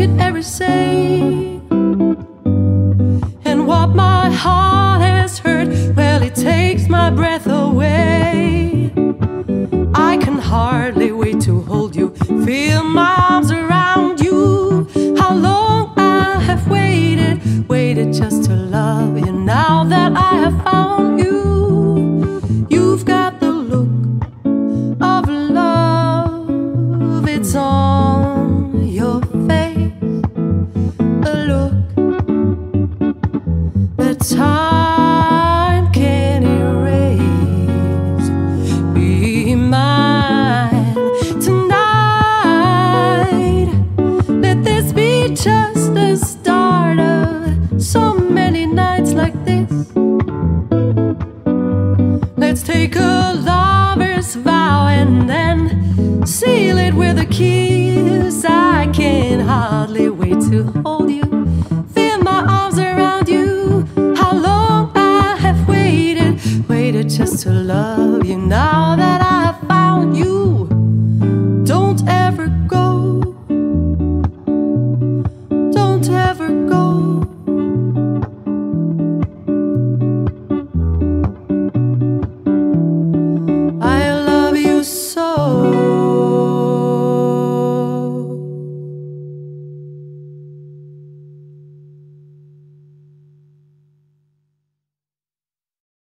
could ever say. And what my heart has heard, well, it takes my breath away. I can hardly wait to hold you, feel my arms around you. How long I have waited, waited just to love you. Now that I have found you, you've got the look of love. It's on your face, a look that time can erase. Be mine tonight. Let this be just the start of so many nights like this. Let's take a lover's vow and then seal it with a kiss. I can hardly wait to hold you.